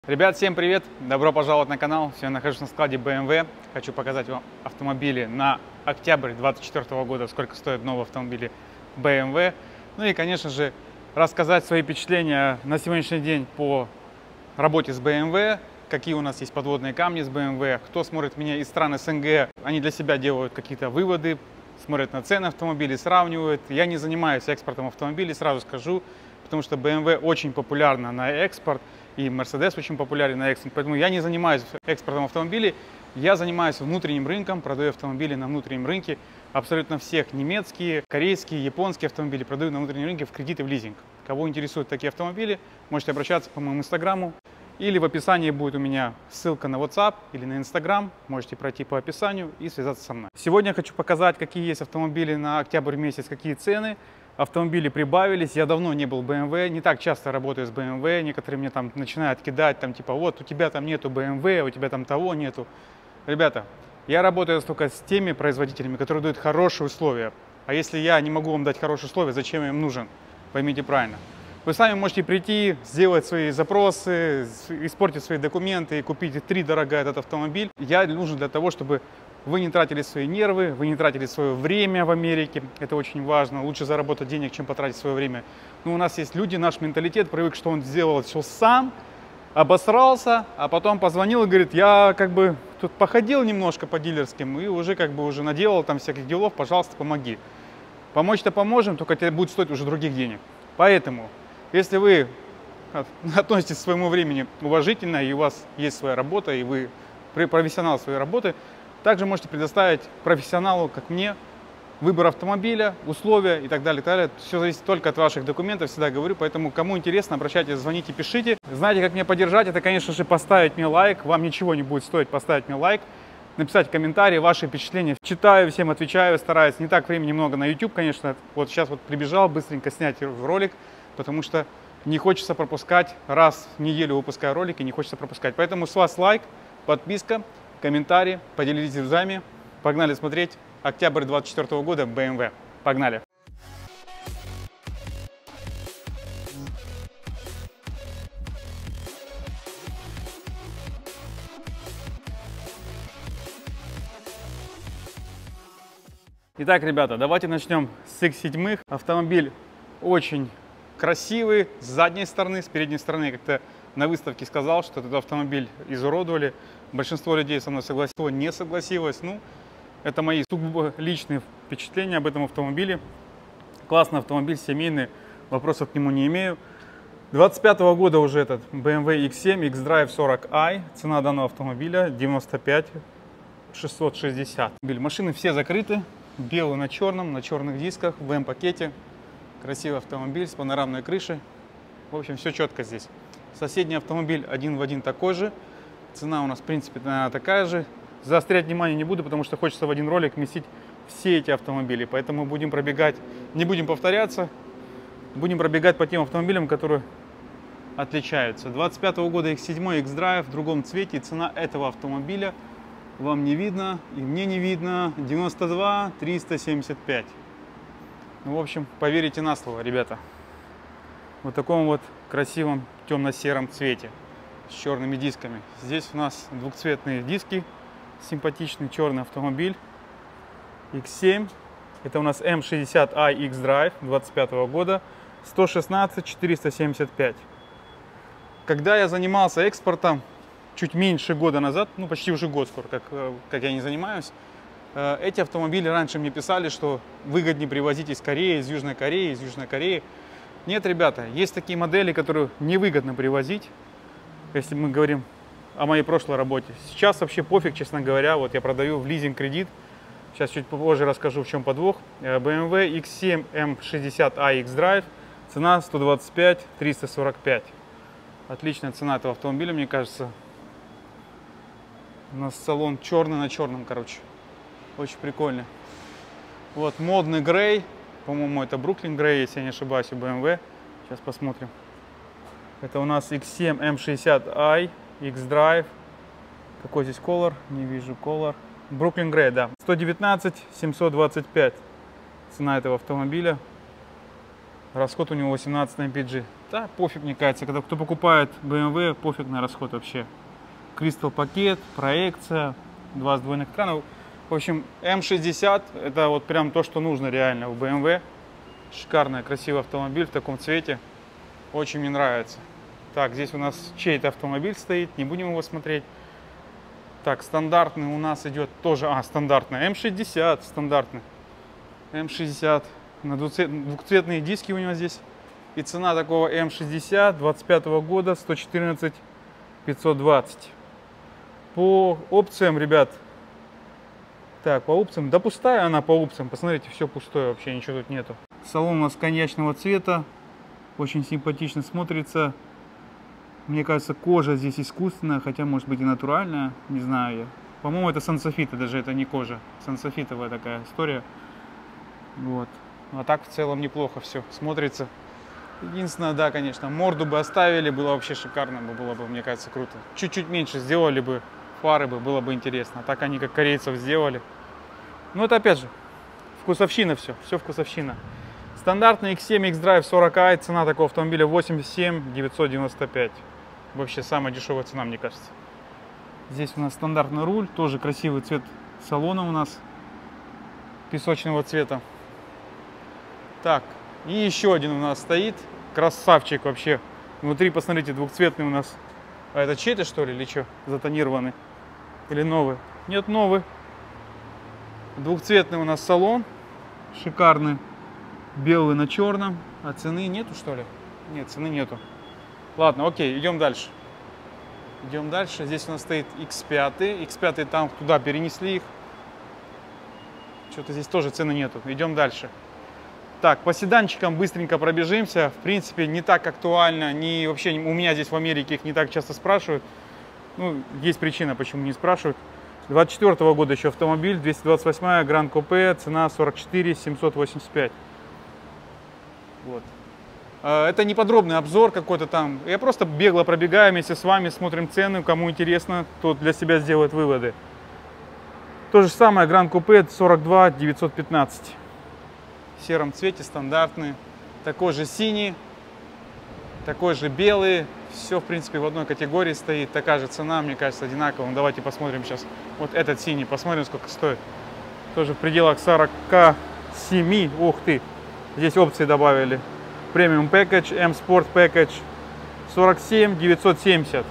Ребят, всем привет! Добро пожаловать на канал. Сегодня нахожусь на складе BMW. Хочу показать вам автомобили на октябрь 2024 года, сколько стоят новые автомобили BMW. Ну и, конечно же, рассказать свои впечатления на сегодняшний день по работе с BMW, какие у нас есть подводные камни с BMW. Кто смотрит меня из стран СНГ, они для себя делают какие-то выводы, смотрят на цены автомобилей, сравнивают. Я не занимаюсь экспортом автомобилей, сразу скажу, потому что BMW очень популярна на экспорт, и Mercedes очень популярен на экспорт, поэтому я не занимаюсь экспортом автомобилей, я занимаюсь внутренним рынком, продаю автомобили на внутреннем рынке, абсолютно всех, немецкие, корейские, японские автомобили продаю на внутреннем рынке в кредит и в лизинг. Кого интересуют такие автомобили, можете обращаться по моему инстаграму, или в описании будет у меня ссылка на WhatsApp или на Instagram, можете пройти по описанию и связаться со мной. Сегодня я хочу показать, какие есть автомобили на октябрь месяц, какие цены. Автомобили прибавились, я давно не был в BMW, не так часто работаю с BMW, некоторые мне там начинают кидать, там типа, вот у тебя там нету BMW, у тебя там того нету. Ребята, я работаю только с теми производителями, которые дают хорошие условия. А если я не могу вам дать хорошие условия, зачем я им нужен? Поймите правильно. Вы сами можете прийти, сделать свои запросы, испортить свои документы и купить втридорога этот автомобиль. Я нужен для того, чтобы вы не тратили свои нервы, вы не тратили свое время в Америке. Это очень важно. Лучше заработать денег, чем потратить свое время. Но у нас есть люди, наш менталитет привык, что он сделал все сам, обосрался, а потом позвонил и говорит, я как бы тут походил немножко по дилерским и уже как бы уже наделал там всяких делов, пожалуйста, помоги. Помочь-то поможем, только это будет стоить уже других денег. Поэтому, если вы относитесь к своему времени уважительно, и у вас есть своя работа, и вы профессионал своей работы, также можете предоставить профессионалу, как мне, выбор автомобиля, условия и так далее, и так далее. Все зависит только от ваших документов, всегда говорю. Поэтому, кому интересно, обращайтесь, звоните, пишите. Знаете, как меня поддержать? Это, конечно же, поставить мне лайк. Вам ничего не будет стоить поставить мне лайк, написать комментарии, ваши впечатления. Читаю, всем отвечаю, стараюсь. Не так времени много на YouTube, конечно. Вот сейчас вот прибежал быстренько снять ролик, потому что не хочется пропускать. Раз в неделю выпускаю ролики, не хочется пропускать. Поэтому с вас лайк, подписка, комментарии, поделитесь друзьями. Погнали смотреть октябрь 2024 года BMW. Погнали! Итак, ребята, давайте начнем с X7. Автомобиль очень красивый с задней стороны, с передней стороны я как-то на выставке сказал, что этот автомобиль изуродовали. Большинство людей со мной согласилось, не согласилось. Ну, это мои сугубо личные впечатления об этом автомобиле. Классный автомобиль, семейный, вопросов к нему не имею. 25 года уже этот BMW X7 X-Drive 40i. Цена данного автомобиля 95 660. Машины все закрыты, белый на черных дисках, в М-пакете. Красивый автомобиль с панорамной крышей. В общем, все четко здесь. Соседний автомобиль один в один такой же. Цена у нас, в принципе, такая же. Заострять внимание не буду, потому что хочется в один ролик вместить все эти автомобили. Поэтому будем пробегать, не будем повторяться, будем пробегать по тем автомобилям, которые отличаются. 25 года X7 X-Drive в другом цвете. Цена этого автомобиля вам не видно и мне не видно. 92 375. Ну, в общем, поверите на слово, ребята. Вот таком вот красивом темно-сером цвете с черными дисками. Здесь у нас двухцветные диски, симпатичный черный автомобиль X7. Это у нас M60i X-Drive 25 года, 116 475. Когда я занимался экспортом чуть меньше года назад, ну почти уже год скоро, как я не занимаюсь, эти автомобили раньше мне писали, что выгоднее привозить из Кореи, из Южной Кореи. Нет, ребята, есть такие модели, которые невыгодно привозить, если мы говорим о моей прошлой работе. Сейчас вообще пофиг, честно говоря, вот я продаю в лизинг-кредит. Сейчас чуть позже расскажу, в чем подвох. BMW X7 M60i X-Drive, цена 125 345. Отличная цена этого автомобиля, мне кажется. У нас салон черный на черном, короче. Очень прикольный. Вот модный грей. По-моему, это Brooklyn Grey, если я не ошибаюсь, у BMW. Сейчас посмотрим. Это у нас X7 M60i X-Drive. Какой здесь color? Не вижу color. Brooklyn Grey, да. 119 725. Цена этого автомобиля. Расход у него 18 на MPG. Да, пофиг, мне кажется, когда кто покупает BMW, пофиг на расход вообще. Crystal пакет, проекция, 2 сдвоенных экранов. В общем, М60 это вот прям то, что нужно реально в BMW. Шикарный, красивый автомобиль в таком цвете. Очень мне нравится. Так, здесь у нас чей-то автомобиль стоит, не будем его смотреть. Так, стандартный у нас идет тоже, стандартный, М60, стандартный. М60, на двухцветные диски у него здесь. И цена такого М60 25 года 114 520. По опциям, ребят, так, по опциям, да пустая она по опциям, посмотрите, все пустое, вообще ничего тут нету. Салон у нас коньячного цвета, очень симпатично смотрится. Мне кажется, кожа здесь искусственная, хотя может быть и натуральная, не знаю я. По-моему, это сансофита, даже это не кожа, сансофитовая такая история. Вот. А так в целом неплохо все смотрится. Единственное, да, конечно, морду бы оставили, было вообще шикарно, было бы, мне кажется, круто. Чуть-чуть меньше сделали бы, фары бы, было бы интересно. А так они как корейцев сделали. Ну это опять же, вкусовщина все вкусовщина. Стандартный X7 X-Drive 40i, цена такого автомобиля 87 995. Вообще самая дешевая цена, мне кажется. Здесь у нас стандартный руль, тоже красивый цвет салона у нас, песочного цвета. Так, и еще один у нас стоит, красавчик вообще. Внутри, посмотрите, двухцветный у нас. А это чей-то, что ли, или что? Затонированный? Или новый? Нет, новый. Двухцветный у нас салон, шикарный. Белый на черном. А цены нету, что ли? Нет, цены нету. Ладно, окей, идем дальше. Идем дальше. Здесь у нас стоит X5. X5 там туда перенесли их. Что-то здесь тоже цены нету. Идем дальше. Так, по седанчикам быстренько пробежимся. В принципе, не так актуально. Вообще у меня здесь в Америке их не так часто спрашивают. Ну, есть причина, почему не спрашивают. 24 года еще автомобиль. 228 Grand Coupe. Цена 44 785. Вот. Это не подробный обзор какой-то там. Я просто бегло пробегаю вместе с вами, смотрим цены. Кому интересно, тот для себя сделает выводы. То же самое Grand Coupe 42 915. В сером цвете, стандартный. Такой же синий, такой же белый. Все, в принципе, в одной категории стоит. Такая же цена, мне кажется, одинаковая. Ну, давайте посмотрим сейчас. Вот этот синий, посмотрим, сколько стоит. Тоже в пределах 47. Ух ты! Здесь опции добавили. Премиум Package, M-Sport Package 47 970.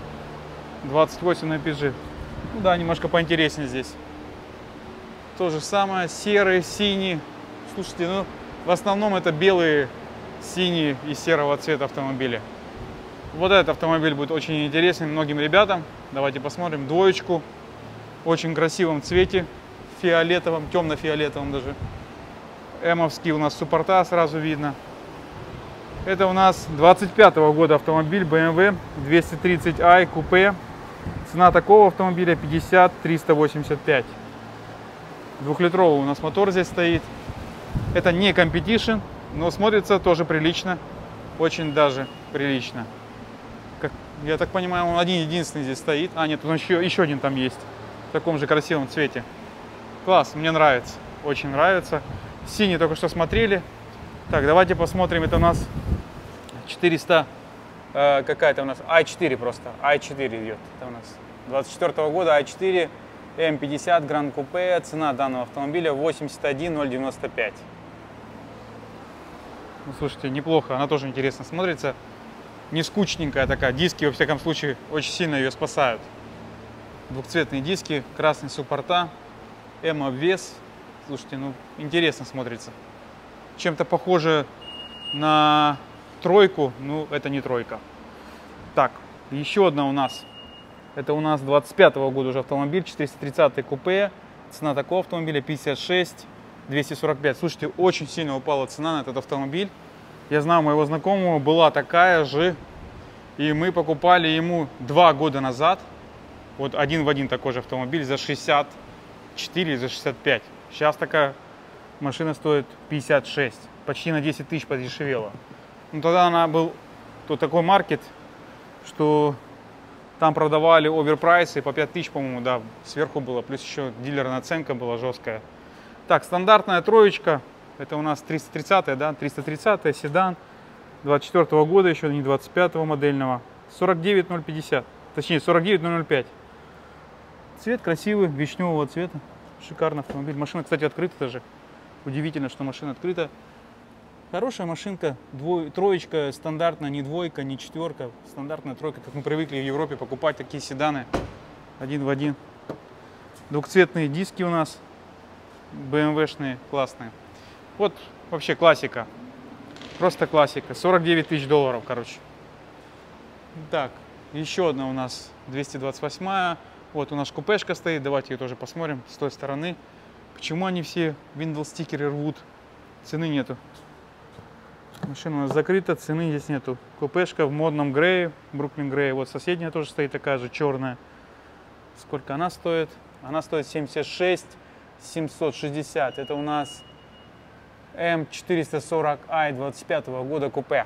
28 на MPG. Ну да, немножко поинтереснее здесь. То же самое, серый, синий. Слушайте, ну в основном это белые, синие и серого цвета автомобили. Вот этот автомобиль будет очень интересен многим ребятам. Давайте посмотрим. Двоечку. В очень красивом цвете. Фиолетовом, темно-фиолетовом даже. Эмовский у нас суппорта сразу видно. Это у нас 25-го года автомобиль BMW 230i купе. Цена такого автомобиля 50 385. Двухлитровый у нас мотор здесь стоит. Это не Competition, но смотрится тоже прилично. Очень даже прилично. Как, я так понимаю, он один-единственный здесь стоит. А, нет, он еще один там есть. В таком же красивом цвете. Класс, мне нравится. Очень нравится. Синий только что смотрели. Так, давайте посмотрим. Это у нас 400... какая-то у нас i4 просто. i4 идет. Это у нас 24 года i4 M50 Grand Coupe. Цена данного автомобиля 81 095. Ну, слушайте, неплохо. Она тоже интересно смотрится. Не скучненькая такая. Диски, во всяком случае, очень сильно ее спасают. Двухцветные диски, красный суппорта, М-обвес. Слушайте, ну интересно смотрится. Чем-то похоже на тройку, ну это не тройка. Так, еще одна у нас. Это у нас 25-го года уже автомобиль, 430 купе. Цена такого автомобиля 56 245. Слушайте, очень сильно упала цена на этот автомобиль. Я знаю, у моего знакомого была такая же. И мы покупали ему 2 года назад. Вот один в один такой же автомобиль за 64, за 65. Сейчас такая машина стоит 56. Почти на 10 тысяч подешевела. Ну, тогда она был такой маркет, что там продавали оверпрайсы по 5 тысяч, по-моему, да, сверху было. Плюс еще дилерная наценка была жесткая. Так, стандартная троечка. Это у нас 330, да, 330 седан 24 года, еще не 25 модельного. 49050, точнее 49005. Цвет красивый, вишневого цвета. Шикарный автомобиль. Машина, кстати, открыта даже. Удивительно, что машина открыта. Хорошая машинка, троечка, стандартная, не двойка, не четверка, стандартная тройка, как мы привыкли в Европе покупать такие седаны один в один. Двухцветные диски у нас, BMW-шные, классные. Вот вообще классика, просто классика, 49 тысяч долларов, короче. Так, еще одна у нас 228-я, вот у нас купешка стоит, давайте ее тоже посмотрим с той стороны. Почему они все виндл-стикеры рвут, цены нету. Машина у нас закрыта, цены здесь нету. Купешка в модном грее, Бруклин Грей. Вот соседняя тоже стоит такая же, черная. Сколько она стоит? Она стоит 76 760. Это у нас М440i 25 года купе.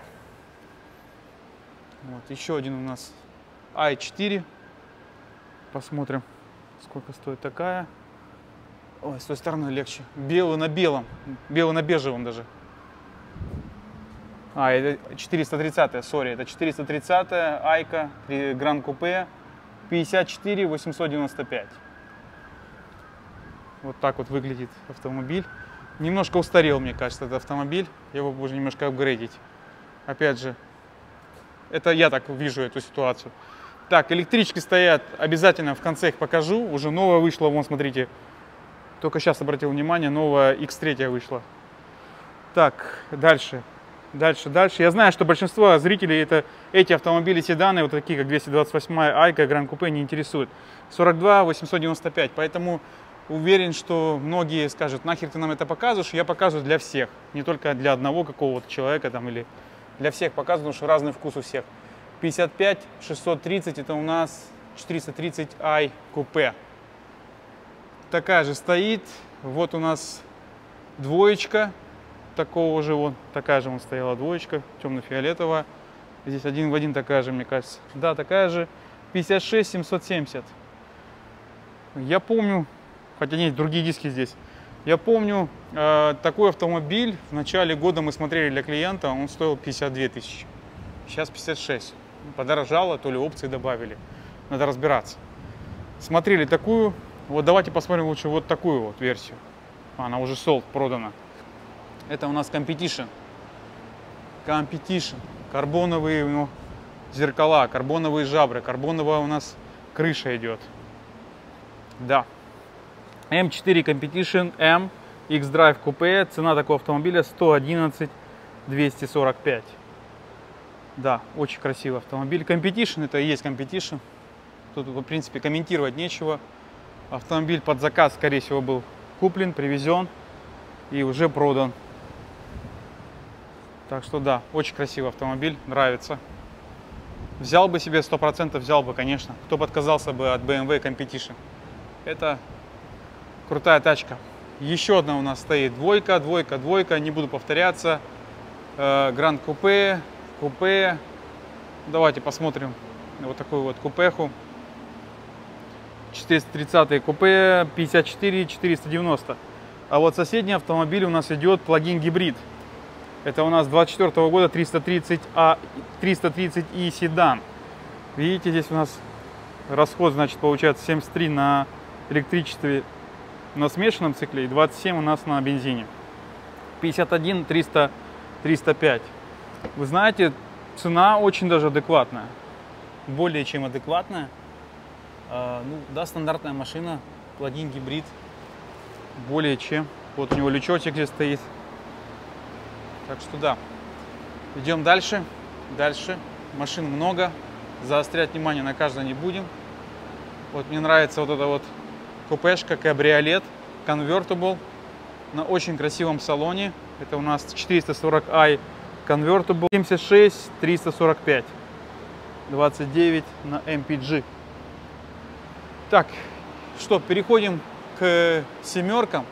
Вот еще один у нас i4. Посмотрим, сколько стоит такая. Ой, с той стороны легче. Белый на белом, белый на бежевом даже. Это 430-я, сори, это 430-я Айка, Гран Купе, 54 895. Вот так вот выглядит автомобиль. Немножко устарел, мне кажется, этот автомобиль. Его можно немножко апгрейдить. Опять же, это я так вижу эту ситуацию. Так, электрички стоят, обязательно в конце их покажу. Уже новая вышла, вон, смотрите. Только сейчас обратил внимание, новая X3 вышла. Так, дальше. Дальше. Я знаю, что большинство зрителей эти автомобили седаны, вот такие как 228-я Айка, Гран Купе, не интересуют. 42 895, поэтому уверен, что многие скажут, нахер ты нам это показываешь, я показываю для всех. Не только для одного какого-то человека там или для всех показываю, потому что разный вкус у всех. 55 630 это у нас 430i Купе. Такая же стоит. Вот у нас двоечка. Такого же вон, такая же вон стояла двоечка, темно-фиолетовая. Здесь один в один такая же, мне кажется. Да, такая же, 56 770. Я помню, хотя нет, другие диски здесь. Я помню, такой автомобиль в начале года мы смотрели для клиента, он стоил 52 тысячи. Сейчас 56. Подорожало, то ли опции добавили. Надо разбираться. Смотрели такую, вот давайте посмотрим лучше вот такую вот версию. Она уже sold, продана. Это у нас Competition. Карбоновые зеркала, карбоновые жабры, карбоновая у нас крыша идет. Да. М4 Competition M X-Drive Coupe. Цена такого автомобиля 111 245. Да, очень красивый автомобиль. Competition, это и есть Competition. Тут, в принципе, комментировать нечего. Автомобиль под заказ, скорее всего, был куплен, привезен и уже продан. Так что да, очень красивый автомобиль, нравится. Взял бы себе 100%, взял бы, конечно. Кто бы отказался бы от BMW Competition. Это крутая тачка. Еще одна у нас стоит двойка, не буду повторяться. Гранд Купе, Купе. Давайте посмотрим вот такую вот купеху. 430 Купе, 54 490. А вот соседний автомобиль у нас идет плагин гибрид. Это у нас 24 года 330i седан. Видите, здесь у нас расход, значит, получается 73 на электричестве на смешанном цикле и 27 у нас на бензине. 51 305. Вы знаете, цена очень даже адекватная. Более чем адекватная. Ну, да, стандартная машина, плагин гибрид. Более чем. Вот у него лючочек здесь стоит. Так что да, идем дальше. Машин много, заострять внимание на каждой не будем. Вот мне нравится вот эта вот купешка, кабриолет, convertible на очень красивом салоне. Это у нас 440i convertible, 76 345, 29 на MPG. Так, что, переходим к семеркам.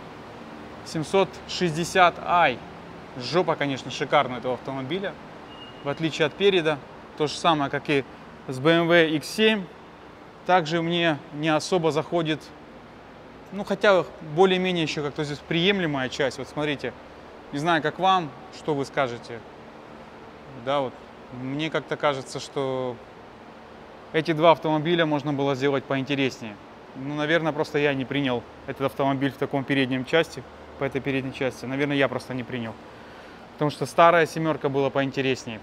760i. Жопа, конечно, шикарная этого автомобиля. В отличие от переда, то же самое, как и с BMW X7. Также мне не особо заходит, ну хотя более-менее еще как-то здесь приемлемая часть. Вот смотрите, Не знаю, как вам, что вы скажете. Да, вот мне как-то кажется, что эти два автомобиля можно было сделать поинтереснее. Ну, наверное, просто я не принял этот автомобиль в таком переднем части, по этой передней части. Наверное, я просто не принял. Потому что старая семерка была поинтереснее.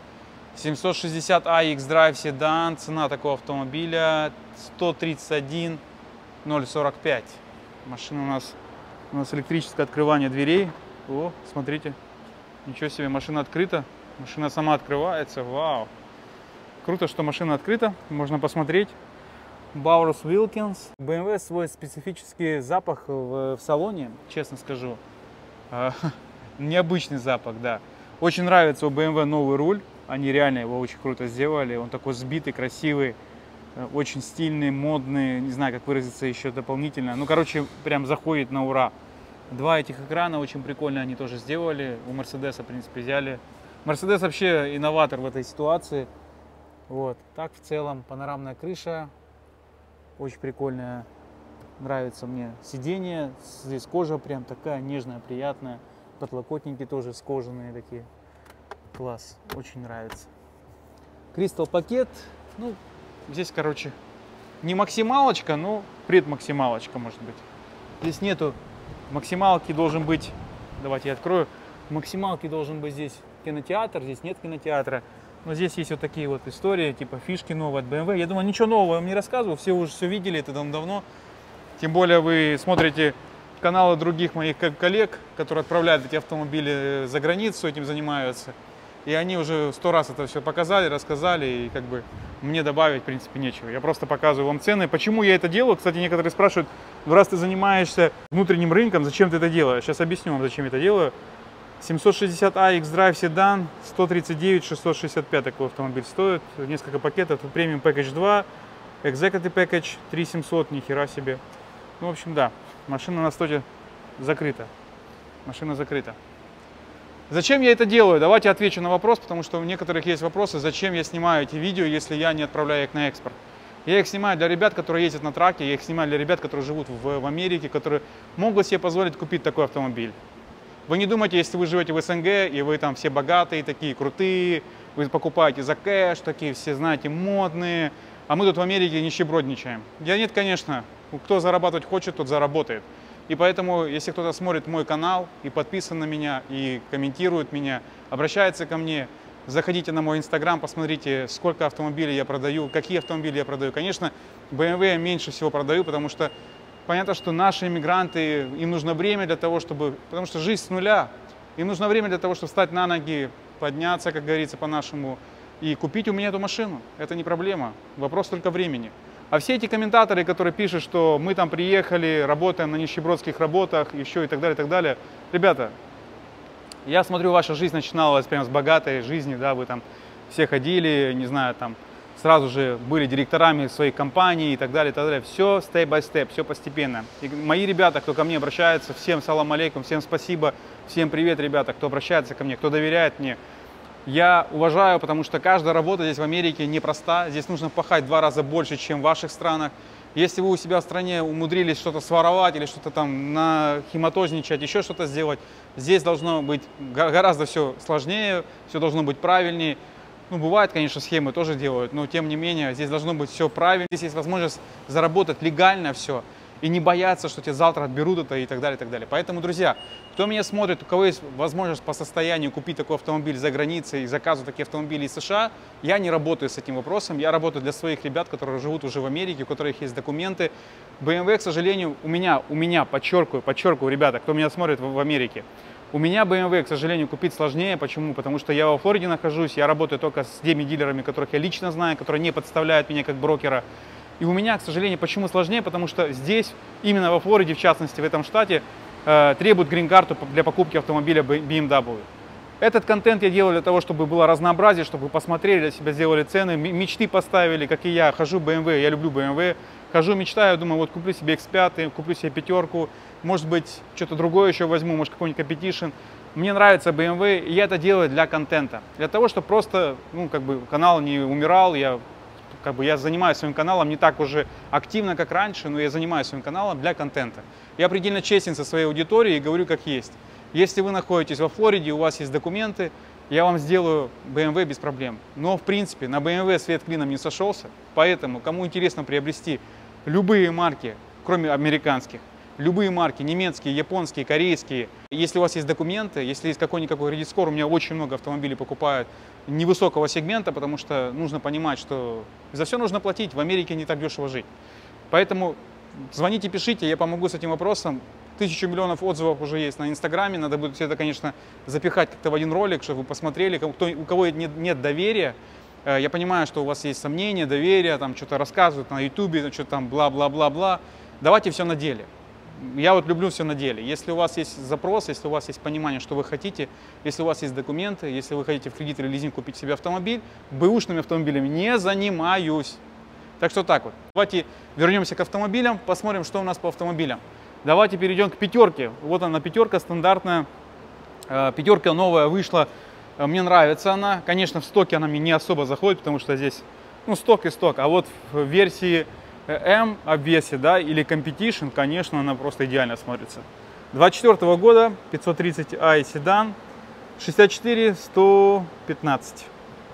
760i X-Drive седан, цена такого автомобиля 131 045. Машина у нас электрическое открывание дверей. О, смотрите, ничего себе, машина открыта, машина сама открывается, вау. Круто, что машина открыта, можно посмотреть. Bowers Wilkins. BMW свой специфический запах в салоне, честно скажу. Необычный запах, да. Очень нравится у BMW новый руль. Они реально его очень круто сделали. Он такой сбитый, красивый, очень стильный, модный. Не знаю, как выразиться еще дополнительно. Ну, короче, прям заходит на ура. Два этих экрана очень прикольно они тоже сделали. У Мерседеса, в принципе, взяли. Мерседес вообще инноватор в этой ситуации. Вот. Так, в целом, панорамная крыша. Очень прикольная. Нравится мне сиденье. Здесь кожа прям такая нежная, приятная. Подлокотники тоже скожаные такие. Класс. Очень нравится. Кристалл пакет. Ну, здесь, короче, не максималочка, но предмаксималочка, может быть. Здесь нету максималки, должен быть... Давайте я открою. В максималке должен быть здесь кинотеатр. Здесь нет кинотеатра. Но здесь есть вот такие вот истории, типа фишки новые от BMW. Я думаю, ничего нового я вам не рассказывал. Все уже все видели это давно. Тем более вы смотрите каналы других моих коллег, которые отправляют эти автомобили за границу, этим занимаются. И они уже 100 раз это все показали, рассказали, и как бы мне добавить, в принципе, нечего. Я просто показываю вам цены. Почему я это делаю? Кстати, некоторые спрашивают, ну, раз ты занимаешься внутренним рынком, зачем ты это делаешь? Сейчас объясню вам, зачем я это делаю. 760i X-Drive седан, 139 665 такой автомобиль стоит. Несколько пакетов. Тут премиум Package 2, Executive Package 3700, нихера себе. Ну, в общем, да, машина на стоте закрыта. Машина закрыта. Зачем я это делаю? Давайте отвечу на вопрос, потому что у некоторых есть вопросы, зачем я снимаю эти видео, если я не отправляю их на экспорт. Я их снимаю для ребят, которые ездят на траке, я их снимаю для ребят, которые живут в Америке, которые могут себе позволить купить такой автомобиль. Вы не думайте, если вы живете в СНГ, и вы там все богатые, такие крутые, вы покупаете за кэш, такие все, знаете, модные, а мы тут в Америке нищебродничаем. Да нет, конечно, кто зарабатывать хочет, тот заработает. И поэтому, если кто-то смотрит мой канал и подписан на меня, и комментирует меня, обращается ко мне, заходите на мой инстаграм, посмотрите, сколько автомобилей я продаю, какие автомобили я продаю. Конечно, BMW я меньше всего продаю, потому что понятно, что наши иммигранты, им нужно время для того, чтобы... Потому что жизнь с нуля. Им нужно время для того, чтобы встать на ноги, подняться, как говорится, по-нашему, и купить у меня эту машину. Это не проблема. Вопрос только времени. А все эти комментаторы, которые пишут, что мы там приехали, работаем на нищебродских работах, еще и так далее, и так далее. Ребята, я смотрю, ваша жизнь начиналась прямо с богатой жизни, да, вы там все ходили, не знаю, там, сразу же были директорами своей компании и так далее, и так далее. Все step by step, все постепенно. И мои ребята, кто ко мне обращается, всем салам алейкум, всем спасибо, всем привет, ребята, кто обращается ко мне, кто доверяет мне. Я уважаю, потому что каждая работа здесь в Америке непроста. Здесь нужно пахать в 2 раза больше, чем в ваших странах. Если вы у себя в стране умудрились что-то своровать или что-то там нахиматозничать, еще что-то сделать, здесь должно быть гораздо все сложнее, все должно быть правильнее. Ну, бывает, конечно, схемы тоже делают, но тем не менее, здесь должно быть все правильно. Здесь есть возможность заработать легально все и не бояться, что тебе завтра отберут это и так далее, и так далее. Поэтому, друзья, кто меня смотрит, у кого есть возможность по состоянию купить такой автомобиль за границей и заказывать такие автомобили из США, я не работаю с этим вопросом. Я работаю для своих ребят, которые живут уже в Америке, у которых есть документы. BMW, к сожалению, у меня, подчеркиваю, ребята, кто меня смотрит в Америке, у меня BMW, к сожалению, купить сложнее. Почему? Потому что я во Флориде нахожусь, я работаю только с теми дилерами, которых я лично знаю, которые не подставляют меня как брокера. И у меня, к сожалению, почему сложнее? Потому что здесь, именно во Флориде, в частности, в этом штате, требуют грин-карту для покупки автомобиля BMW. Этот контент я делаю для того, чтобы было разнообразие, чтобы вы посмотрели, для себя сделали цены, мечты поставили, как и я. Хожу BMW, я люблю BMW. Хожу, мечтаю, думаю, вот куплю себе X5, куплю себе 5, может быть, что-то другое еще возьму, может, какой-нибудь Competition. Мне нравится BMW, и я это делаю для контента. Для того, чтобы просто, ну, как бы, канал не умирал, я занимаюсь своим каналом не так уже активно, как раньше, но я занимаюсь своим каналом для контента. Я предельно честен со своей аудиторией и говорю, как есть. Если вы находитесь во Флориде, у вас есть документы, я вам сделаю BMW без проблем. Но, в принципе, на BMW свет клином не сошелся, поэтому, кому интересно приобрести любые марки, кроме американских, любые марки, немецкие, японские, корейские, если у вас есть документы, если есть какой-никакой кредит-скор, у меня очень много автомобилей покупают невысокого сегмента, потому что нужно понимать, что за все нужно платить, в Америке не так дешево жить. Поэтому звоните, пишите, я помогу с этим вопросом. 1000 миллионов отзывов уже есть на Инстаграме, надо будет все это, конечно, запихать как-то в один ролик, чтобы вы посмотрели, у кого нет доверия. Я понимаю, что у вас есть сомнения, доверие, там что-то рассказывают на Ютубе, что-то там бла-бла-бла-бла. Давайте все на деле. Я вот люблю все на деле. Если у вас есть запрос, если у вас есть понимание, что вы хотите, если у вас есть документы, если вы хотите в кредит или лизинг купить себе автомобиль, бэушными автомобилями не занимаюсь. Так что так вот. Давайте вернемся к автомобилям, посмотрим, что у нас по автомобилям. Давайте перейдем к пятерке. Вот она, пятерка стандартная. Пятерка новая вышла. Мне нравится она. Конечно, в стоке она мне не особо заходит, потому что здесь, ну, сток и сток. А вот в версии M обвесе, да, или Competition, конечно, она просто идеально смотрится. 24 года, 530i седан, 64 115.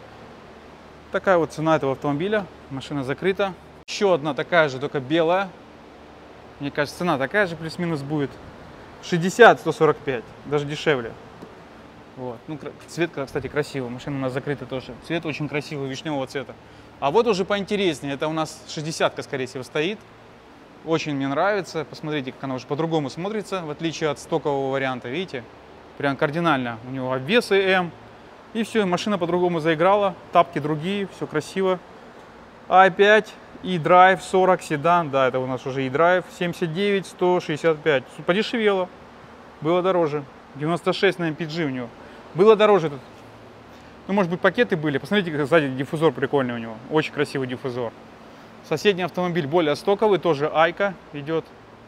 Такая вот цена этого автомобиля. Машина закрыта. Еще одна такая же, только белая. Мне кажется, цена такая же плюс-минус будет. 60 145, даже дешевле. Вот. Ну, цвет, кстати, красивый. Машина у нас закрыта тоже. Цвет очень красивый, вишневого цвета. А вот уже поинтереснее. Это у нас 60-ка, скорее всего, стоит. Очень мне нравится. Посмотрите, как она уже по-другому смотрится, в отличие от стокового варианта. Видите? Прям кардинально. У него обвесы М. И все, машина по-другому заиграла. Тапки другие, все красиво. i5, e-drive 40, седан. Да, это у нас уже e-drive. 79 165. Подешевело. Было дороже. 96 на MPG у него. Было дороже тут. Ну, может быть, пакеты были. Посмотрите, как сзади диффузор прикольный у него. Очень красивый диффузор. Соседний автомобиль более стоковый, тоже айка идет.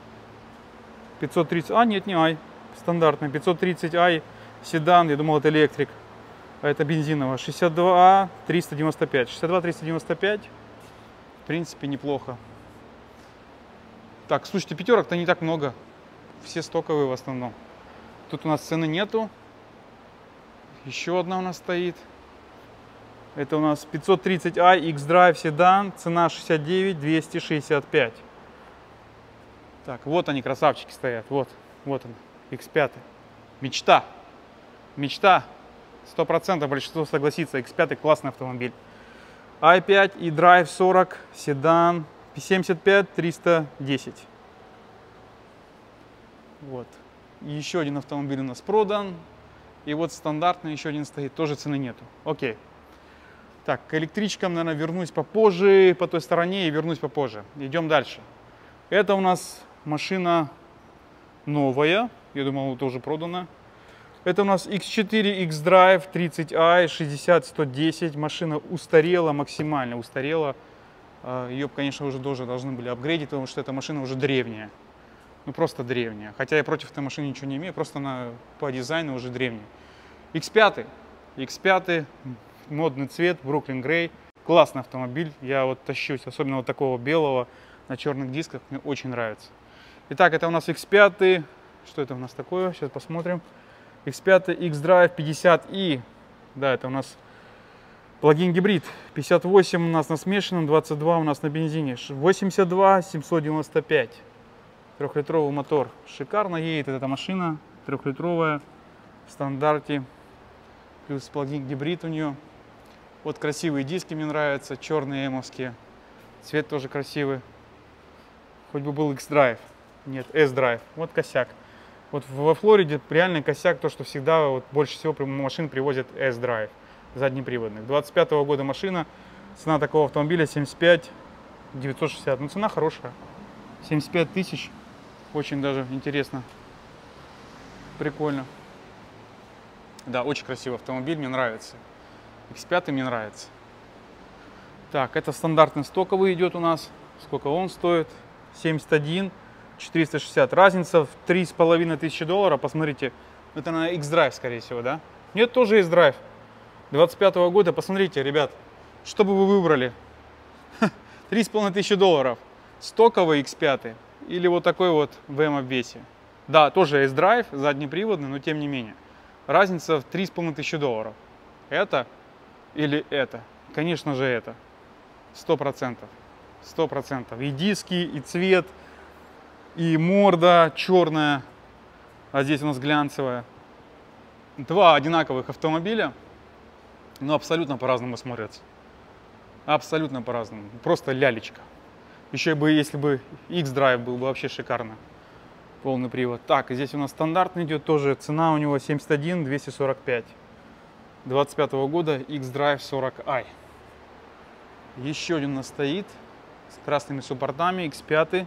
530, нет, не ай, стандартный. 530i седан, я думал, это электрик. А это бензиновый. 62 395. 62 395. В принципе, неплохо. Так, слушайте, пятерок-то не так много. Все стоковые в основном. Тут у нас цены нету. Еще одна у нас стоит. Это у нас 530i X-Drive седан. Цена 69 265. Так, вот они, красавчики, стоят. Вот он, X5. Мечта. Мечта. 100% большинство согласится. X5 классный автомобиль. i5 и Drive 40 седан. 75 310. Вот. Еще один автомобиль у нас продан. И вот стандартный еще один стоит. Тоже цены нету. Окей. Так, к электричкам, наверное, вернусь попозже. По той стороне и вернусь попозже. Идем дальше. Это у нас машина новая. Я думал, это уже продана. Это у нас X4 X-Drive 30i 60 110. Машина устарела, максимально устарела. Ее, конечно, уже тоже должны были апгрейдить, потому что эта машина уже древняя. Ну, просто древняя. Хотя я против этой машины ничего не имею, просто она по дизайну уже древняя. X5. X5, модный цвет, Brooklyn Grey. Классный автомобиль. Я вот тащусь, особенно вот такого белого на черных дисках. Мне очень нравится. Итак, это у нас X5. Что это у нас такое? Сейчас посмотрим. X5 X-Drive 50i. Да, это у нас плагин гибрид. 58 у нас на смешанном, 22 у нас на бензине. 82 795. Трехлитровый мотор. Шикарно едет эта машина. Трехлитровая. В стандарте. Плюс плагин гибрид у нее. Вот красивые диски мне нравятся. Черные эмовские. Цвет тоже красивый. Хоть бы был X-Drive. Нет, S-Drive. Вот косяк. Вот во Флориде реальный косяк, то, что всегда вот больше всего машин привозят S-Drive, заднеприводных. 25-го года машина, цена такого автомобиля 75 960. Ну, цена хорошая. 75 тысяч. Очень даже интересно. Прикольно. Да, очень красивый автомобиль, мне нравится. X5 мне нравится. Так, это стандартный стоковый идет у нас. Сколько он стоит? 71 460. Разница в $3500. Посмотрите, это на X-Drive, скорее всего, да? Нет, тоже есть Drive. 25-го года. Посмотрите, ребят, что бы вы выбрали? $3500. Стоковый X5 или вот такой вот в M-обвесе. Да, тоже S-Drive, заднеприводный, но тем не менее. Разница в $3500. Это или это? Конечно же это. 100%. 100%. И диски, и цвет, и морда черная, а здесь у нас глянцевая. Два одинаковых автомобиля, но абсолютно по-разному смотрятся. Абсолютно по-разному. Просто лялечка. Еще бы, если бы X-Drive был бы вообще шикарно. Полный привод. Так, и здесь у нас стандартный идет тоже. Цена у него 71 245. 25 года X-Drive 40i. Еще один у нас стоит с красными суппортами. X5.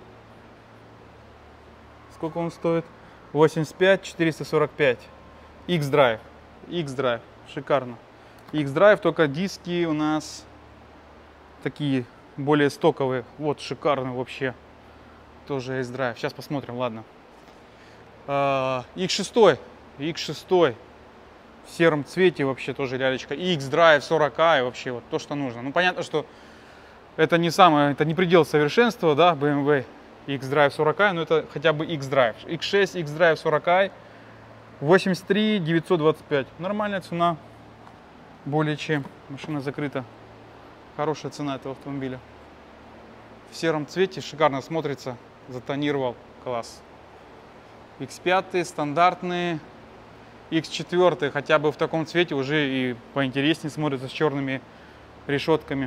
Сколько он стоит? 85 445. X-Drive. X-Drive. Шикарно. X-Drive, только диски у нас такие более стоковые. Вот, шикарно вообще. Тоже X-Drive. Сейчас посмотрим, ладно. X6. X6. В сером цвете вообще тоже лялечка. X-Drive 40i вообще вот то, что нужно. Ну, понятно, что это не самое, это не предел совершенства, да, BMW X-Drive 40i, но это хотя бы X-Drive. X6, X-Drive 40i. 83 925. Нормальная цена. Более чем. Машина закрыта. Хорошая цена этого автомобиля. В сером цвете шикарно смотрится. Затонировал. Класс. X5 стандартные. X4 хотя бы в таком цвете уже и поинтереснее смотрится с черными решетками.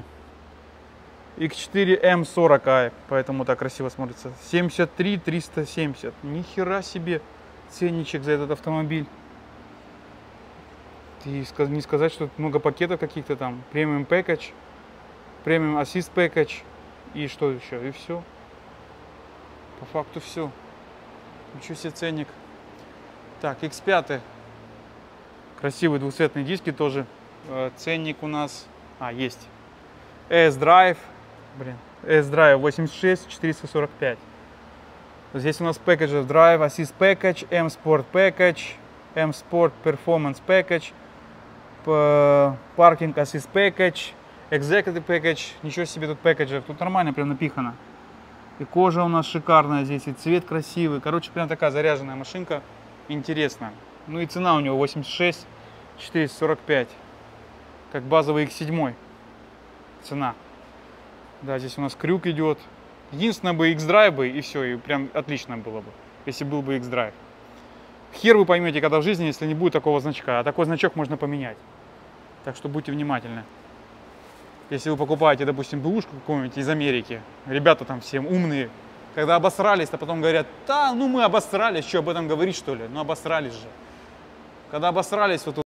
X4 M40i. Поэтому так красиво смотрится. 73 370. Ни хера себе ценничек за этот автомобиль. И не сказать, что тут много пакетов каких-то там. Премиум Package, Премиум Assist Package и что еще? И все. По факту все. Ничего себе ценник. Так, X5. Красивые двухцветные диски тоже. Ценник у нас... есть. S-Drive. S-Drive 86 445. Здесь у нас Package Drive, Assist Package, M-Sport Package, M-Sport Performance Package, Parking Assist Package, Executive Package. Ничего себе тут пэкэджев. Тут нормально прям напихано. И кожа у нас шикарная здесь, и цвет красивый. Короче, прям такая заряженная машинка. Интересная. Ну и цена у него 86 445. Как базовый X7. Цена. Да, здесь у нас крюк идет. Единственное бы X-Drive бы, и все, и прям отлично было бы, если был бы X-Drive. Хер вы поймете, когда в жизни, если не будет такого значка. А такой значок можно поменять. Так что будьте внимательны. Если вы покупаете, допустим, бэушку какую-нибудь из Америки, ребята там все умные, когда обосрались, то потом говорят: да, ну мы обосрались, что об этом говорить, что ли? Ну обосрались же. Когда обосрались, вот тут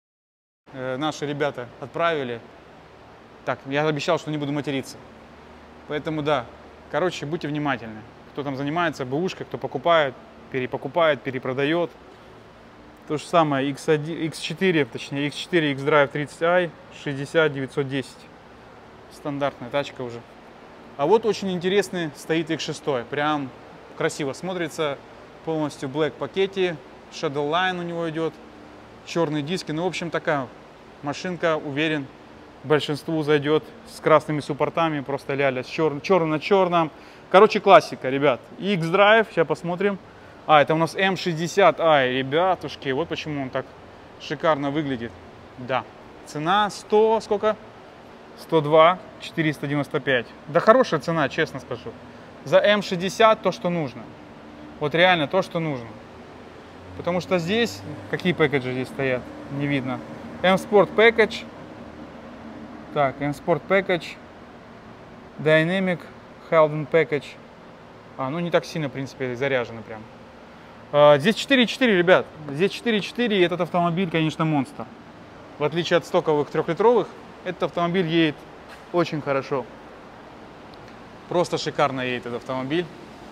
наши ребята отправили. Так, я обещал, что не буду материться. Поэтому да. Короче, будьте внимательны. Кто там занимается бэушкой, кто покупает, перепокупает, перепродает. То же самое X4, точнее X4 X-Drive 30i 60 910. Стандартная тачка уже. А вот очень интересный стоит X6. Прям красиво смотрится. Полностью Black пакете. Shadow Line у него идет. Черные диски. Ну, в общем, такая машинка, уверен, большинству зайдет, с красными суппортами, просто ляля, с черным на черном. Короче, классика, ребят. X-Drive, сейчас посмотрим. Это у нас M60i, ребятушки, вот почему он так шикарно выглядит. Да, цена 100, сколько? 102 495. Да хорошая цена, честно скажу. За M60 то, что нужно. Вот реально то, что нужно. Потому что здесь, какие пэкэджи здесь стоят, не видно. M-Sport Package. Так, M-Sport Package, Dynamic Halden Package. Ну не так сильно, в принципе, заряжено прям. Здесь 4.4, ребят. Здесь 4.4, и этот автомобиль, конечно, монстр. В отличие от стоковых 3-литровых, этот автомобиль едет очень хорошо. Просто шикарно едет этот автомобиль.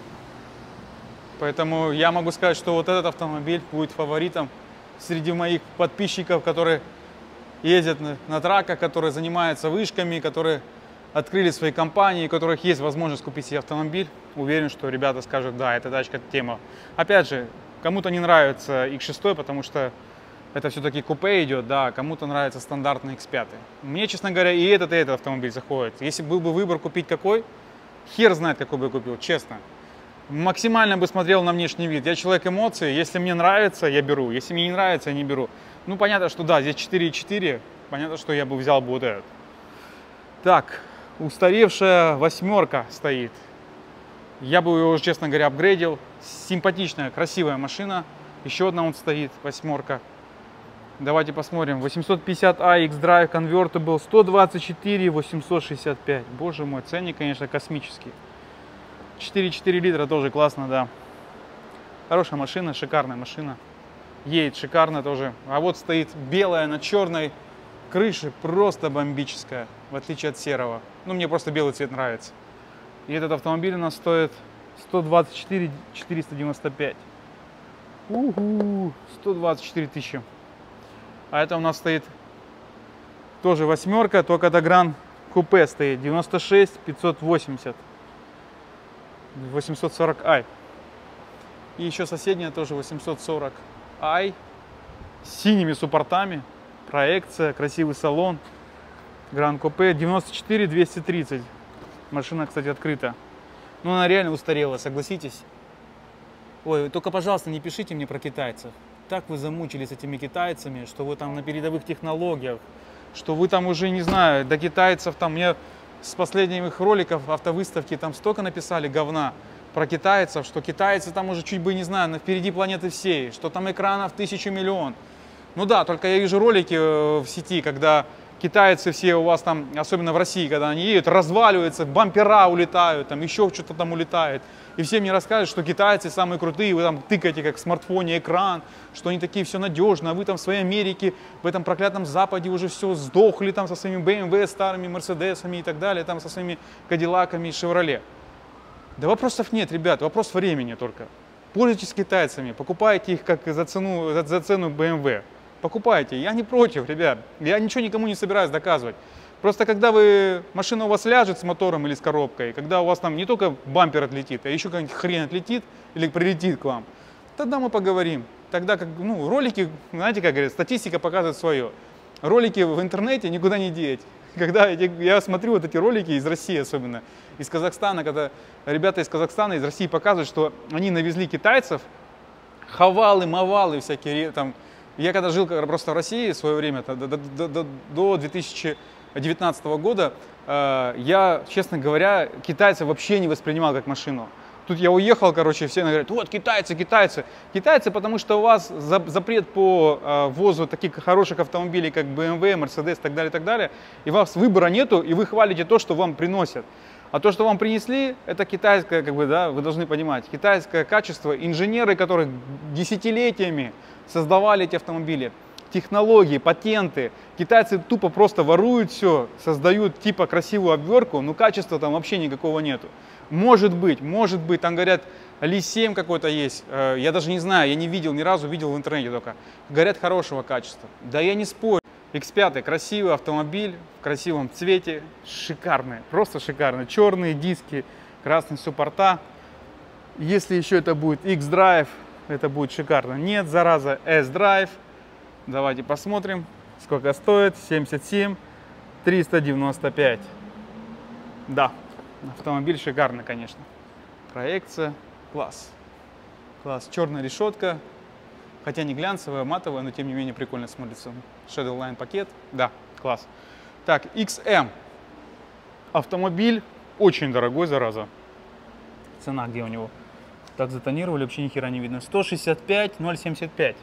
Поэтому я могу сказать, что вот этот автомобиль будет фаворитом среди моих подписчиков, которые ездят на траках, которые занимаются вышками, которые открыли свои компании, у которых есть возможность купить себе автомобиль. Уверен, что ребята скажут: да, эта тачка — тема. Опять же, кому-то не нравится X6, потому что это все-таки купе идет, да, кому-то нравится стандартный X5. Мне, честно говоря, и этот автомобиль заходит. Если был бы выбор купить какой, хер знает, какой бы я купил, честно. максимально бы смотрел на внешний вид. Я человек эмоций. Если мне нравится, я беру. Если мне не нравится, я не беру. Ну, понятно, что да, здесь 4.4. Понятно, что я бы взял бы вот этот. Так, устаревшая восьмерка стоит. Я бы его, честно говоря, апгрейдил. Симпатичная, красивая машина. Еще одна вот стоит, восьмерка. Давайте посмотрим. 850i X-Drive Convertible, 124 865. Боже мой, ценник, конечно, космический. 4,4 литра тоже классно, да. Хорошая машина, шикарная машина. Едет шикарно тоже. А вот стоит белая на черной крыше, просто бомбическая, в отличие от серого. Ну, мне просто белый цвет нравится. И этот автомобиль у нас стоит 124 495. 124 тысячи. А это у нас стоит тоже восьмерка, только Тагран купе стоит. 96 580. 840i. И еще соседняя тоже 840i. С синими суппортами. Проекция, красивый салон. Гран купе 94 230. Машина, кстати, открыта. Но она реально устарела, согласитесь. Ой, только, пожалуйста, не пишите мне про китайцев. Так вы замучились этими китайцами, что вы там на передовых технологиях, что вы там уже, не знаю, до китайцев там, мне с последних их роликов автовыставки там столько написали говна про китайцев, что китайцы там уже чуть бы, не знаю, впереди планеты всей, что там экранов 1000 миллион. Ну да, только я вижу ролики в сети, когда китайцы все у вас там, особенно в России, когда они едут, разваливаются, бампера улетают, там еще что-то там улетает. И все мне рассказывают, что китайцы самые крутые, вы там тыкаете как в смартфоне экран, что они такие все надежно, а вы там в своей Америке, в этом проклятом Западе уже все сдохли там со своими BMW, старыми Мерседесами и так далее, там со своими Кадиллаками и Шевроле. Да вопросов нет, ребят, вопрос времени только. Пользуйтесь китайцами, покупайте их как за цену BMW. Покупайте, я не против, ребят, я ничего никому не собираюсь доказывать. Просто когда машина у вас ляжет с мотором или с коробкой, когда у вас там не только бампер отлетит, а еще какой-нибудь хрен отлетит или прилетит к вам, тогда мы поговорим. Тогда как, ну, ролики, знаете, как говорят, статистика показывает свое. Ролики в интернете никуда не деть. Когда я смотрю вот эти ролики из России особенно, из Казахстана, когда ребята из Казахстана, из России показывают, что они навезли китайцев, хавалы, мавалы всякие там. Я когда жил просто в России в свое время, до 2019 года, я, честно говоря, китайцев вообще не воспринимал как машину. Тут я уехал, короче, все говорят, вот китайцы, китайцы. Китайцы, потому что у вас запрет по ввозу таких хороших автомобилей, как BMW, Mercedes и так далее, и у вас выбора нету, и вы хвалите то, что вам приносят. А то, что вам принесли, это китайское, как бы, да, вы должны понимать, китайское качество, инженеры, которые десятилетиями создавали эти автомобили, технологии, патенты. Китайцы тупо просто воруют все, создают типа красивую обвертку, но качества там вообще никакого нету. Может быть, там говорят, Ли-7 какой-то есть, я даже не знаю, я не видел ни разу, видел в интернете только. Говорят, хорошего качества. Да я не спорю. X5 красивый автомобиль, в красивом цвете, шикарный, просто шикарный. Черные диски, красные суппорта. Если еще это будет X-Drive, это будет шикарно. Нет, зараза, S-Drive. Давайте посмотрим, сколько стоит. 77 395. Да, автомобиль шикарный, конечно. Проекция, класс. Класс, черная решетка. Хотя не глянцевая, матовая, но тем не менее прикольно смотрится. Shadowline пакет, да, класс. Так, XM. Автомобиль очень дорогой, зараза. Цена где у него? Так затонировали, вообще ни хера не видно. 165 075.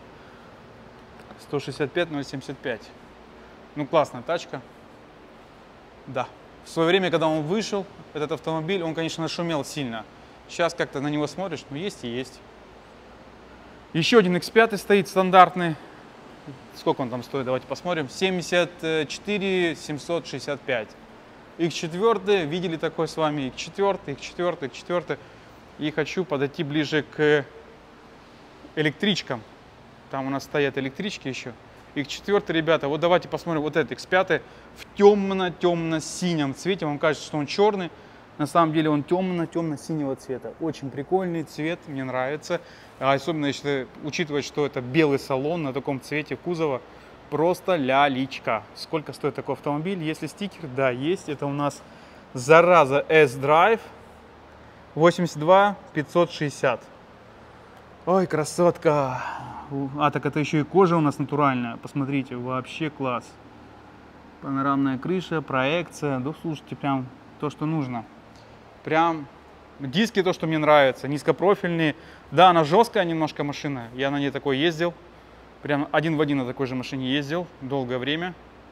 165 075. Ну, классная тачка. Да. В свое время, когда он вышел, этот автомобиль, он, конечно, шумел сильно. Сейчас как-то на него смотришь, ну, есть и есть. Еще один X5 стоит стандартный. Сколько он там стоит? Давайте посмотрим. 74 765. X4, видели такой с вами? X4, X4, X4. И хочу подойти ближе к электричкам. Там у нас стоят электрички еще. X4, ребята, вот давайте посмотрим вот этот X5 в темно-темно-синем цвете. Вам кажется, что он черный. На самом деле он темно-темно-синего цвета. Очень прикольный цвет, мне нравится. Особенно если учитывать, что это белый салон на таком цвете кузова. Просто лялечка. Сколько стоит такой автомобиль? Если стикер, да, есть. Это у нас зараза S-Drive. 82 560. Ой, красотка. А, так это еще и кожа у нас натуральная. Посмотрите, вообще класс. Панорамная крыша, проекция. Да, слушайте, прям то, что нужно. Прям диски, то, что мне нравится. Низкопрофильные. Да, она жесткая немножко машина. Я на ней такой ездил. Прям один в один на такой же машине ездил долгое время.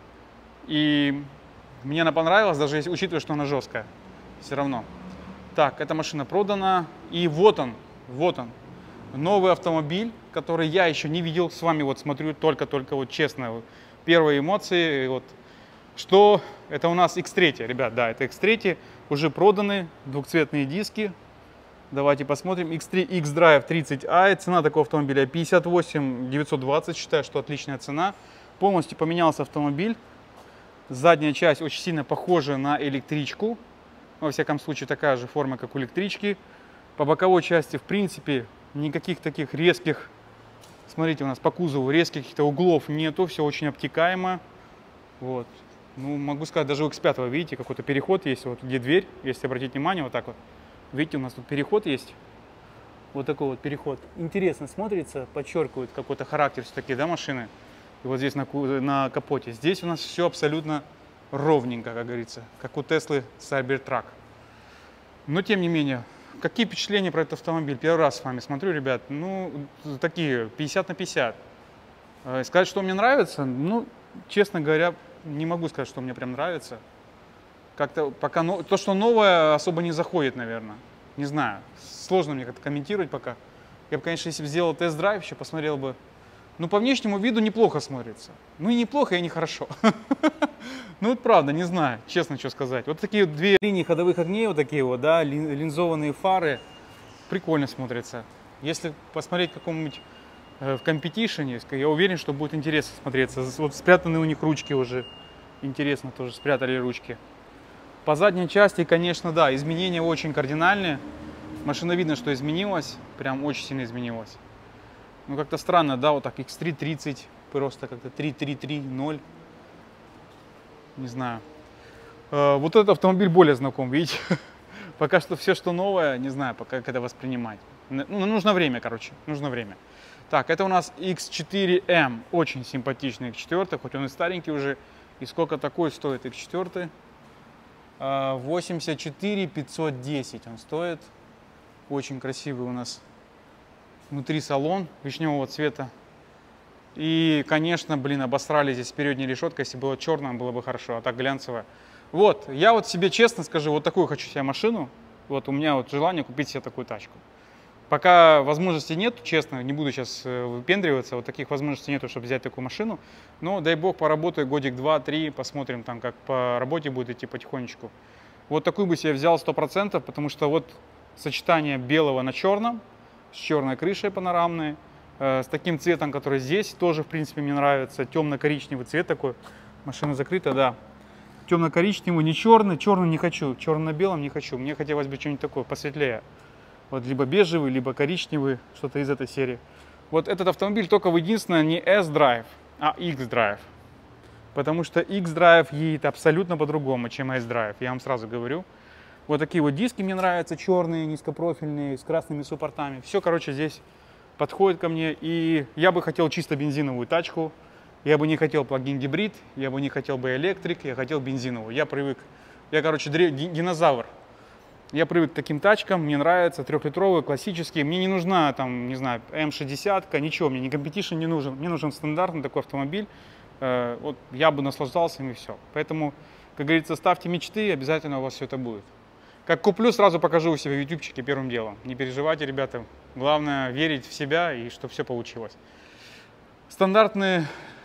И мне она понравилась, даже если, учитывая, что она жесткая. Все равно. Так, эта машина продана. И вот он. Новый автомобиль, который я еще не видел. С вами вот смотрю только вот честно. Вот, первые эмоции. Вот. Что это у нас X3, ребят, да, это X3, уже проданы, двухцветные диски. Давайте посмотрим. X3 X-Drive 30i, цена такого автомобиля 58 920, считаю, что отличная цена. Полностью поменялся автомобиль. Задняя часть очень сильно похожа на электричку. Во всяком случае, такая же форма, как у электрички. По боковой части, в принципе, никаких таких резких, смотрите, у нас по кузову резких каких-то углов нету, все очень обтекаемо. Вот. Ну, могу сказать, даже у X5, видите, какой-то переход есть, вот где дверь, если обратить внимание, вот так вот. Видите, у нас тут переход есть. Вот такой вот переход. Интересно смотрится, подчеркивает какой-то характер все-таки, да, машины. И вот здесь на капоте. Здесь у нас все абсолютно ровненько, как говорится, как у Теслы Cybertruck. Но, тем не менее, какие впечатления про этот автомобиль? Первый раз с вами смотрю, ребят, ну, такие 50 на 50. Сказать, что мне нравится, ну, честно говоря, не могу сказать, что мне прям нравится. Как-то пока то, что новое, особо не заходит, наверное. Не знаю. Сложно мне как-то комментировать пока. Я бы, конечно, если бы сделал тест-драйв, еще посмотрел бы. Ну, по внешнему виду неплохо смотрится. Ну, и неплохо, и нехорошо. Ну, вот правда, не знаю, честно, что сказать. Вот такие две линии ходовых огней, вот такие вот, да, линзованные фары. Прикольно смотрятся. Если посмотреть какому-нибудь в компетишене, я уверен, что будет интересно смотреться. Вот спрятаны у них ручки уже. Интересно тоже, спрятали ручки. По задней части, конечно, да, изменения очень кардинальные. Машина видно, что изменилась. Прям очень сильно изменилась. Ну, как-то странно, да, вот так X3 30, просто как-то 3-3-3-0. Не знаю. Вот этот автомобиль более знаком, видите? Пока что все, что новое, не знаю, пока как это воспринимать. Ну, нужно время, короче, нужно время. Так, это у нас X4M, очень симпатичный X4, хоть он и старенький уже. И сколько такой стоит X4? 84 510 он стоит. Очень красивый у нас внутри салон вишневого цвета. И, конечно, блин, обосрали здесь передняя решетка. Если было черное, было бы хорошо, а так глянцевая. Вот, я вот себе честно скажу, вот такую хочу себе машину. Вот у меня вот желание купить себе такую тачку. Пока возможностей нет, честно, не буду сейчас выпендриваться, вот таких возможностей нету, чтобы взять такую машину. Но дай бог поработаю годик, два, три, посмотрим там, как по работе будет идти потихонечку. Вот такую бы себе взял 100%, потому что вот сочетание белого на черном, с черной крышей панорамной, с таким цветом, который здесь тоже, в принципе, мне нравится, темно-коричневый цвет такой. Машина закрыта, да. Темно-коричневый, не черный, черный не хочу, черно-белым не хочу. Мне хотелось бы что-нибудь такое посветлее. Вот либо бежевый, либо коричневый, что-то из этой серии. Вот этот автомобиль только в единственное не S-Drive, а X-Drive. Потому что X-Drive едет абсолютно по-другому, чем S-Drive, я вам сразу говорю. Вот такие вот диски мне нравятся, черные, низкопрофильные, с красными суппортами. Все, короче, здесь подходит ко мне. И я бы хотел чисто бензиновую тачку. Я бы не хотел плагин гибрид, я бы не хотел бы электрик, я хотел бензиновую. Я привык, я, короче, динозавр. Я привык к таким тачкам, мне нравятся, 3-литровые, классические. Мне не нужна, там, не знаю, М60, ничего, мне ни компетишн не нужен. Мне нужен стандартный такой автомобиль. Вот я бы наслаждался им и все. Поэтому, как говорится, ставьте мечты, обязательно у вас все это будет. Как куплю, сразу покажу у себя в ютубчике первым делом. Не переживайте, ребята. Главное верить в себя и чтобы все получилось. Стандартные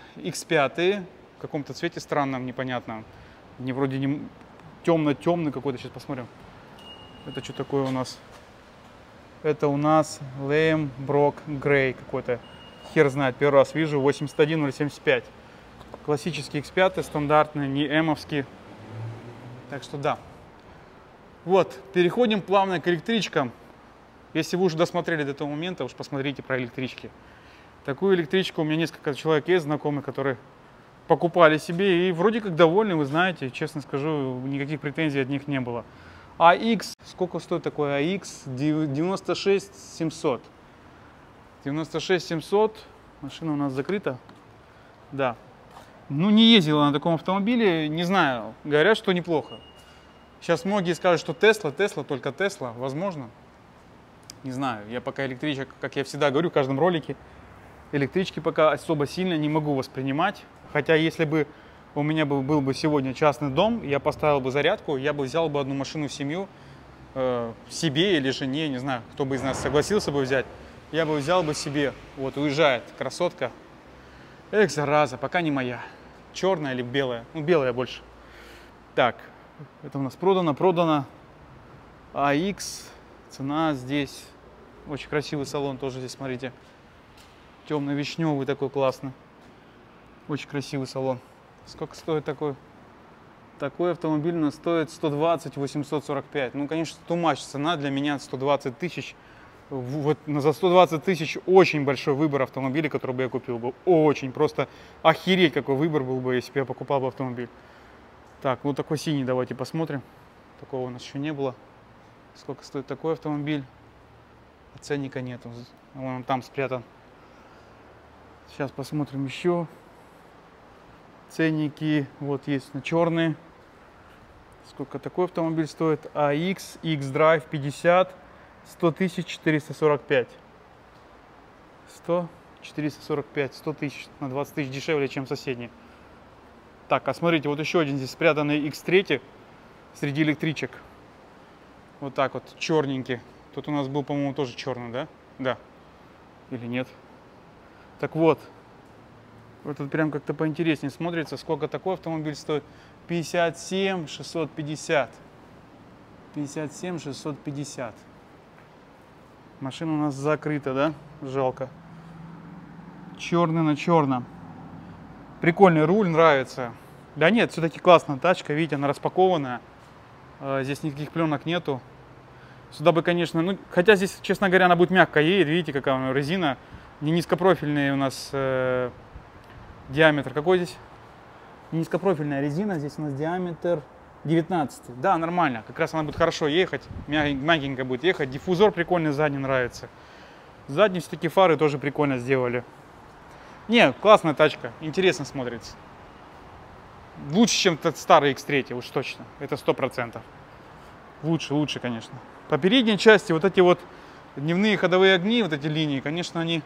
X5 в каком-то цвете странном, непонятном. Не вроде не темно-темный какой-то. Сейчас посмотрим. Это что такое у нас? Это у нас Lame Brock Grey какой-то. Хер знает, первый раз вижу. 81075. Классический X5, стандартный, не эмовский. Так что да. Вот, переходим плавно к электричкам. Если вы уже досмотрели до этого момента, уж посмотрите про электрички. Такую электричку у меня несколько человек есть, знакомых, которые покупали себе и вроде как довольны, вы знаете, честно скажу, никаких претензий от них не было. AX, сколько стоит такой AX? 96 700. 96 700. Машина у нас закрыта. Да. Ну, не ездила на таком автомобиле, не знаю. Говорят, что неплохо. Сейчас многие скажут, что Тесла, только Тесла. Возможно. Не знаю. Я пока электричек, как я всегда говорю в каждом ролике, электрички пока особо сильно не могу воспринимать. Хотя, если бы у меня был бы сегодня частный дом, я поставил бы зарядку, я бы взял бы одну машину в семью, себе или жене, не знаю, кто бы из нас согласился бы взять, я бы взял бы себе. Вот уезжает красотка. Эх, зараза, пока не моя. Черная или белая? Ну, белая больше. Так, это у нас продано. AX, цена здесь. Очень красивый салон тоже здесь, смотрите. Темно-вишневый такой классный. Очень красивый салон. Сколько стоит такой? Такой автомобиль у нас стоит 120 845. Ну, конечно, too much цена для меня 120 тысяч. Вот за 120 тысяч очень большой выбор автомобилей, который бы я купил бы. Очень просто охереть, какой выбор был бы, если бы я покупал бы автомобиль. Так, ну такой синий давайте посмотрим. Такого у нас еще не было. Сколько стоит такой автомобиль? Ценника нету. Он там спрятан. Сейчас посмотрим еще. Ценники вот есть на черные. Сколько такой автомобиль стоит? AX X-Drive 50, 100 445. 445, 100 тысяч, на 20 тысяч дешевле, чем соседний. Так, а смотрите, вот еще один здесь спрятанный X3 среди электричек. Вот так вот, черненький. Тут у нас был, по-моему, тоже черный, да? Да. Или нет? Так вот. Этот прям как-то поинтереснее смотрится. Сколько такой автомобиль стоит? 57 650. 57 650. Машина у нас закрыта, да? Жалко. Черный на черном. Прикольный руль, нравится. Да нет, все-таки классная тачка. Видите, она распакованная. Здесь никаких пленок нету. Сюда бы, конечно, ну, хотя здесь, честно говоря, она будет мягко едет. Видите, какая у нее резина. Не низкопрофильный у нас диаметр. Какой здесь? Низкопрофильная резина. Здесь у нас диаметр 19. Да, нормально. Как раз она будет хорошо ехать. Мягенько будет ехать. Диффузор прикольный задний нравится. Задние все-таки фары тоже прикольно сделали. Не, классная тачка. Интересно смотрится. Лучше, чем тот старый X3, уж точно. Это 100%. Лучше, конечно. По передней части вот эти вот дневные ходовые огни, вот эти линии, конечно, они,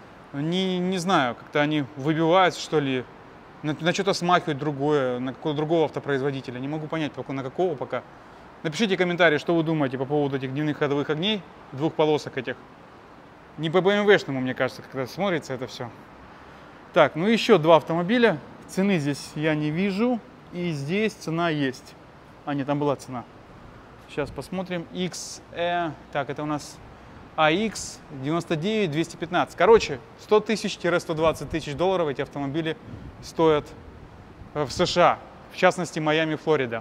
не знаю, как-то они выбиваются, что ли, на что-то смахивают другое, на какого-то другого автопроизводителя. Не могу понять, на какого пока. Напишите комментарии, что вы думаете по поводу этих дневных ходовых огней, двух полосок этих. Не по BMW-шному, мне кажется, когда смотрится это все. Так, ну еще два автомобиля. Цены здесь я не вижу. И здесь цена есть. А, нет, там была цена. Сейчас посмотрим. XE. Так, это у нас AX 99 215. Короче, 100 тысяч-120 тысяч долларов эти автомобили стоят в США. В частности, Майами, Флорида.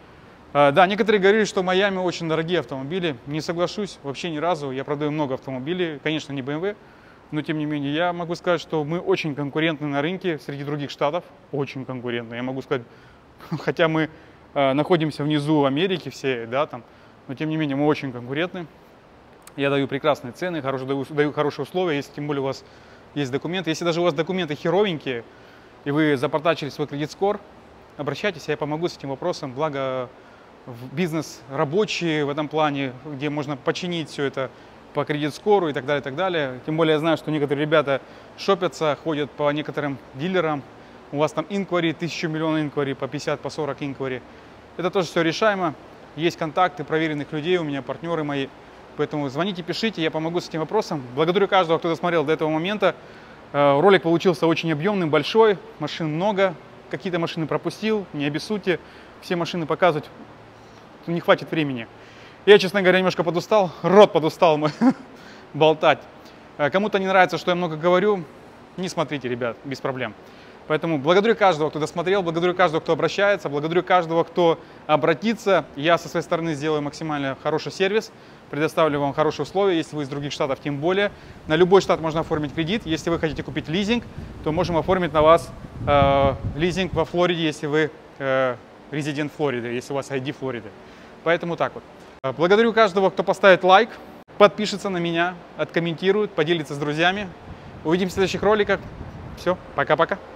Да, некоторые говорили, что в Майами очень дорогие автомобили. Не соглашусь вообще ни разу. Я продаю много автомобилей. Конечно, не BMW. Но, тем не менее, я могу сказать, что мы очень конкурентны на рынке среди других штатов. Очень конкурентны. Я могу сказать, хотя мы находимся внизу Америки все, да, там, но, тем не менее, мы очень конкурентны. Я даю прекрасные цены, даю хорошие условия, если тем более у вас есть документы. Если даже у вас документы херовенькие, и вы запортачили свой кредит-скор, обращайтесь, я помогу с этим вопросом. Благо, бизнес рабочий в этом плане, где можно починить все это по кредит-скору и так далее, и так далее. Тем более я знаю, что некоторые ребята шопятся, ходят по некоторым дилерам. У вас там инквари, 1000 миллионов инквари, по 50, по 40 инквари. Это тоже все решаемо. Есть контакты проверенных людей, у меня партнеры мои. Поэтому звоните, пишите, я помогу с этим вопросом. Благодарю каждого, кто досмотрел до этого момента. Ролик получился очень объемным, большой. Машин много. Какие-то машины пропустил, не обессудьте. Все машины показывать не хватит времени. Я, честно говоря, немножко подустал. Рот подустал мой болтать. Кому-то не нравится, что я много говорю. Не смотрите, ребят, без проблем. Поэтому благодарю каждого, кто досмотрел, благодарю каждого, кто обращается, благодарю каждого, кто обратится. Я со своей стороны сделаю максимально хороший сервис, предоставлю вам хорошие условия, если вы из других штатов, тем более. На любой штат можно оформить кредит. Если вы хотите купить лизинг, то можем оформить на вас лизинг во Флориде, если вы резидент Флориды, если у вас ID Флориды. Поэтому так вот. Благодарю каждого, кто поставит лайк, подпишется на меня, откомментирует, поделится с друзьями. Увидимся в следующих роликах. Все, пока-пока.